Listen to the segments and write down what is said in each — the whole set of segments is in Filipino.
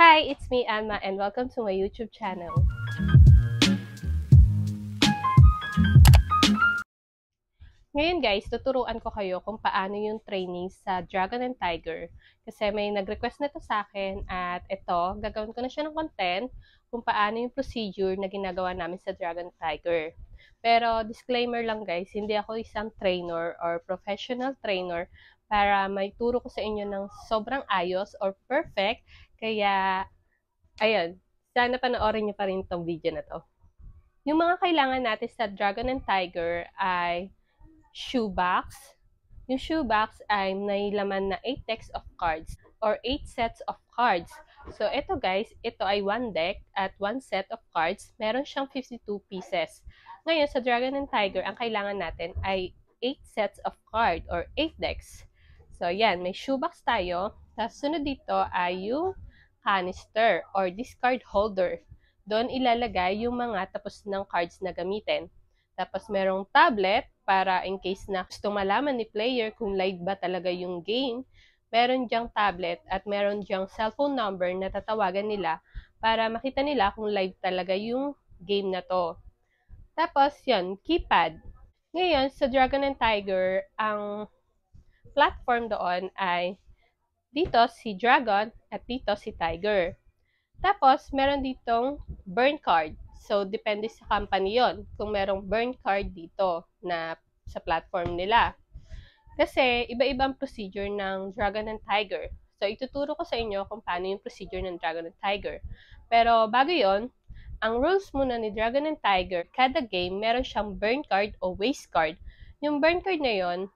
Hi, it's me, Alma, and welcome to my YouTube channel. Ngayon guys, tuturuan ko kayo kung paano yung training sa Dragon and Tiger. Kasi may nag-request na to sa akin at ito, gagawin ko na siya ng content kung paano yung procedure na ginagawa namin sa Dragon and Tiger. Pero disclaimer lang guys, hindi ako isang trainer or professional trainer para may turo ko sa inyo ng sobrang ayos or perfect. Kaya ayun, sana panoorin niyo pa rin itong video na to. Yung mga kailangan natin sa Dragon and Tiger ay shoebox. Yung shoebox ay may laman na 8 decks of cards or 8 sets of cards. So, ito guys, ito ay 1 deck at 1 set of cards. Meron siyang 52 pieces. Ngayon, sa Dragon and Tiger, ang kailangan natin ay 8 sets of card or 8 decks. So, yan, may shoebox tayo. Tapos, sunod dito ay yung canister or discard holder. Doon ilalagay yung mga tapos ng cards na gamitin. Tapos merong tablet para in case na gustong malaman ni player kung live ba talaga yung game. Meron diyang tablet at meron diyang cellphone number na tatawagan nila para makita nila kung live talaga yung game na to. Tapos yun, keypad. Ngayon, sa Dragon and Tiger, ang platform doon ay dito si Dragon at dito si Tiger. Tapos, meron ditong burn card. So, depende sa company yon kung merong burn card dito na sa platform nila. Kasi, iba-ibang procedure ng Dragon and Tiger. So, ituturo ko sa inyo kung paano yung procedure ng Dragon and Tiger. Pero, bago yon, ang rules muna ni Dragon and Tiger, kada game, meron siyang burn card o waste card. Yung burn card na yon,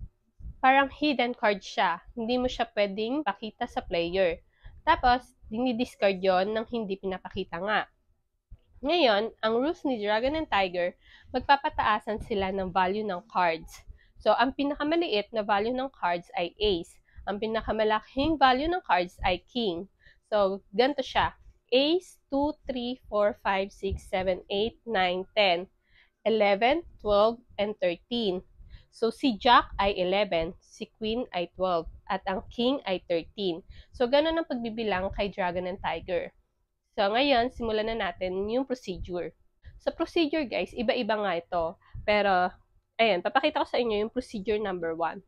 parang hidden card siya. Hindi mo siya pwedeng pakita sa player. Tapos, dinidiscard yon nang hindi pinapakita nga. Ngayon, ang rules ni Dragon and Tiger, magpapataasan sila ng value ng cards. So, ang pinakamaliit na value ng cards ay ace. Ang pinakamalaking value ng cards ay king. So, ganito siya. Ace, 2, 3, 4, 5, 6, 7, 8, 9, 10, 11, 12, and 13. So, si Jack ay 11, si Queen ay 12, at ang King ay 13. So, ganun ang pagbibilang kay Dragon and Tiger. So, ngayon, simulan na natin yung procedure. Sa procedure, guys, iba-iba nga ito. Pero, ayan, papakita ko sa inyo yung procedure number 1.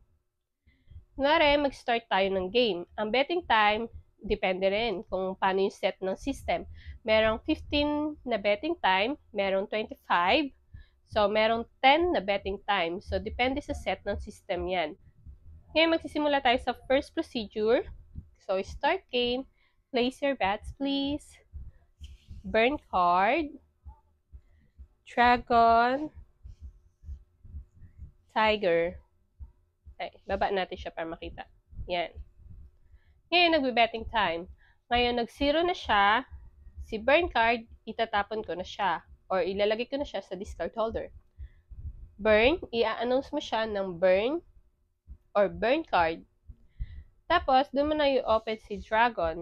Kunwari, mag-start tayo ng game. Ang betting time, depende rin kung paano yung set ng system. Merong 15 na betting time, merong 25, so, merong 10 na betting time. So, depende sa set ng system yan. Ngayon, magsisimula tayo sa first procedure. So, start game. Place your bets, please. Burn card. Dragon. Tiger. Ay, baba natin siya para makita. Yan. Ngayon, nagbe-betting time. Ngayon, nag-0 na siya. Si burn card, itatapon ko na siya. Or ilalagay ko na siya sa discard holder. Burn, i-announce mo siya ng burn or burn card. Tapos, doon mo na i-open si Dragon.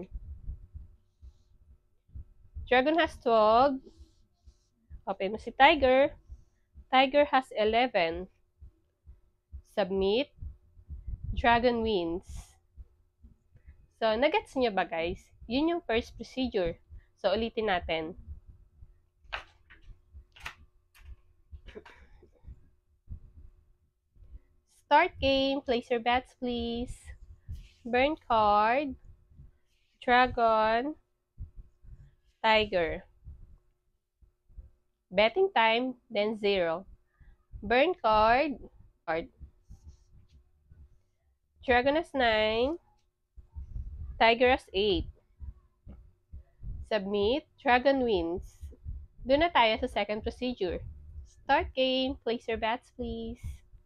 Dragon has 12. Open mo si Tiger. Tiger has 11. Submit. Dragon wins. So, nagets niyo ba guys? Yun yung first procedure. So, ulitin natin. Start game. Place your bets, please. Burn card. Dragon. Tiger. Betting time, then 0. Burn card. Dragon has 9. Tiger has 8. Submit. Dragon wins. Doon na tayo sa second procedure. Start game. Place your bets, please.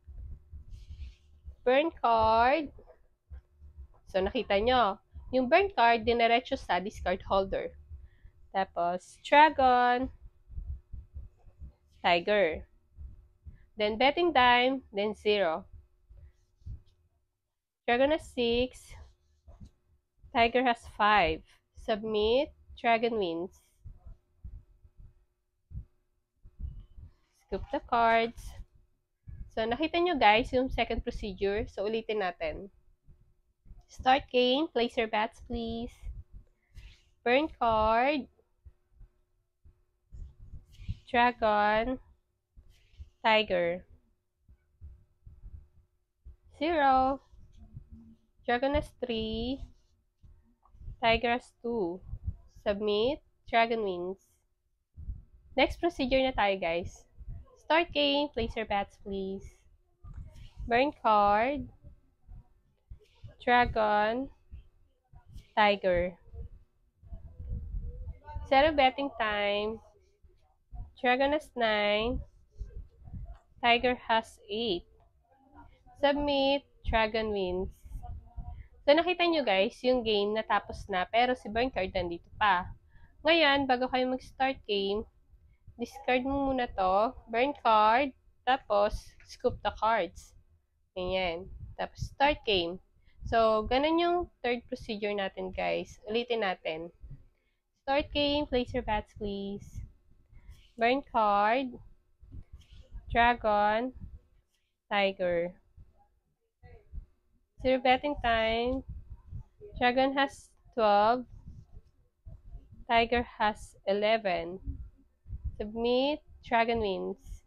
Burn card. So, nakita nyo. Yung burn card, diniretso sa discard holder. Tapos, Dragon. Tiger. Then, betting time. Then, 0. Dragon has 6. Tiger has 5. Submit. Dragon wins. Scoop the cards. So, nakita nyo guys yung second procedure. So, ulitin natin. Start game. Place your bets, please. Burn card, dragon, tiger. 0. Dragon has 3, tiger has 2. Submit, dragon wins. Next procedure na tayo, guys. Start game, place your bets, please. Burn card, dragon, tiger. 0 betting time. Dragon has 9, tiger has 8. Submit, dragon wins. So, nakita nyo guys, yung game natapos na, pero si burn card nandito pa. Ngayon, bago kayo mag-start game, discard mo muna to, burn card, tapos scoop the cards. Ganyan. Tapos start game. So, ganun yung third procedure natin guys. Ulitin natin. Start game, place your bets please. Burn card, dragon, tiger. 0 betting time. Dragon has 12. Tiger has 11. Submit. Dragon wins.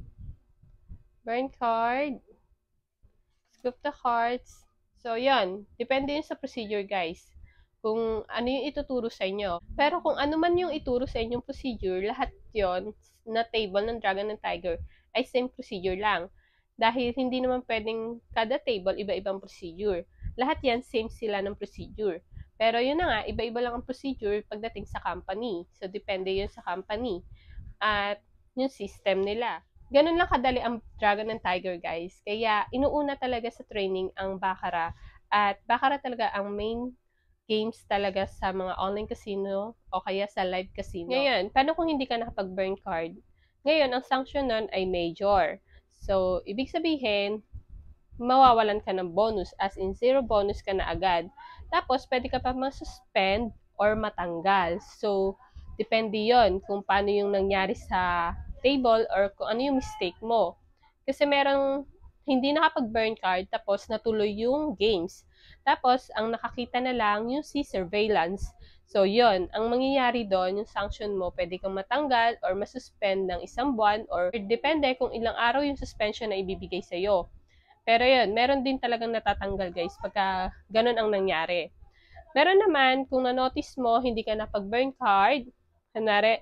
Burn card. Scoop the cards. So, yun. Depende yun sa procedure, guys. Kung ano yung ituturo sa inyo. Pero kung ano man yung ituro sa inyong procedure, lahat yon na table ng Dragon and Tiger ay same procedure lang. Dahil hindi naman pwedeng kada table iba-ibang procedure. Lahat yan same sila ng procedure. Pero yun na nga, iba-iba lang ang procedure pagdating sa company. So, depende yun sa company. At yung system nila. Ganun lang kadali ang Dragon and Tiger, guys. Kaya, inuuna talaga sa training ang Baccarat. At Baccarat talaga ang main games talaga sa mga online casino o kaya sa live casino. Ngayon, paano kung hindi ka nakapag-burn card? Ngayon, ang sanction nun ay major. So, ibig sabihin, mawawalan ka ng bonus, as in 0 bonus ka na agad. Tapos, pwede ka pa ma-suspend or matanggal. So, depende yon kung paano yung nangyari sa table or kung ano yung mistake mo. Kasi merong hindi nakapag-burn card tapos natuloy yung games. Tapos, ang nakakita na lang yung si surveillance. So, yon ang mangyayari doon, yung sanction mo, pwede kang matanggal or masuspend ng 1 buwan or depende kung ilang araw yung suspension na ibibigay sa'yo. Pero yun, meron din talagang natatanggal guys pagka ganun ang nangyari. Meron naman, kung na-notice mo, hindi ka napag-burn card, kunwari,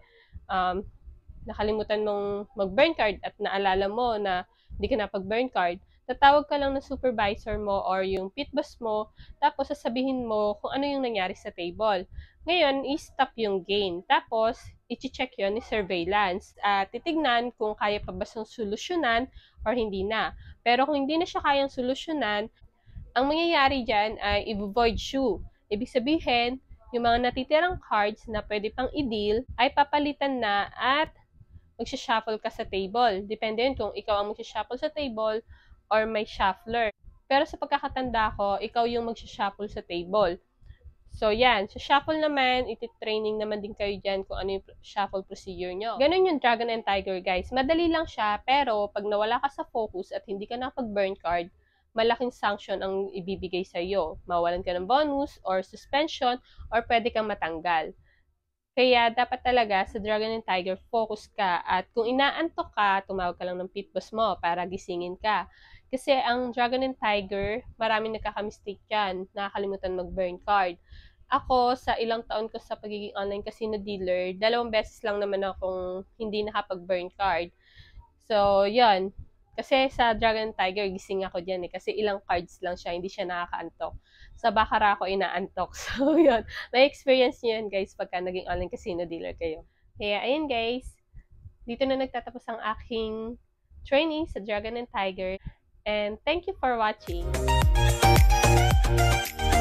nakalimutan mong mag-burn card at naalala mo na hindi ka napag-burn card, tatawag ka lang ng supervisor mo or yung pit boss mo, tapos sasabihin mo kung ano yung nangyari sa table. Ngayon, i-stop yung game. Tapos, i-check yon ni surveillance at titignan kung kaya pa ba siyang solusyonan or hindi na. Pero kung hindi na siya kayang solusyonan, ang mangyayari dyan ay i-void shoe. Ibig sabihin, yung mga natitirang cards na pwede pang i-deal ay papalitan na at magsha-shuffle ka sa table. Depende yun kung ikaw ang magsha-shuffle sa table or may shuffler. Pero sa pagkakatanda ko, ikaw yung magsha-shuffle sa table. So, yan. Sa shuffle naman, iti-training naman din kayo dyan kung ano yung shuffle procedure nyo. Ganun yung Dragon and Tiger, guys. Madali lang siya, pero pag nawala ka sa focus at hindi ka nakapag-burn card, malaking sanction ang ibibigay sa iyo. Mawalan ka ng bonus or suspension or pwede kang matanggal. Kaya dapat talaga sa Dragon and Tiger, focus ka. At kung inaantok ka, tumawag ka lang ng pit boss mo para gisingin ka. Kasi ang Dragon and Tiger, maraming nagkaka-mistake dyan. Nakakalimutan mag-burn card. Ako, sa ilang taon ko sa pagiging online casino dealer, 2 beses lang naman akong hindi nakapag-burn card. So, yun. Kasi sa Dragon and Tiger, gising ako dyan eh. Kasi ilang cards lang siya, hindi siya nakakaantok. Sa Baccarat ako inaantok. So, yun. May experience nyo yun, guys, pagka naging online casino dealer kayo. Kaya, ayun, guys. Dito na nagtatapos ang aking training sa Dragon and Tiger. And thank you for watching.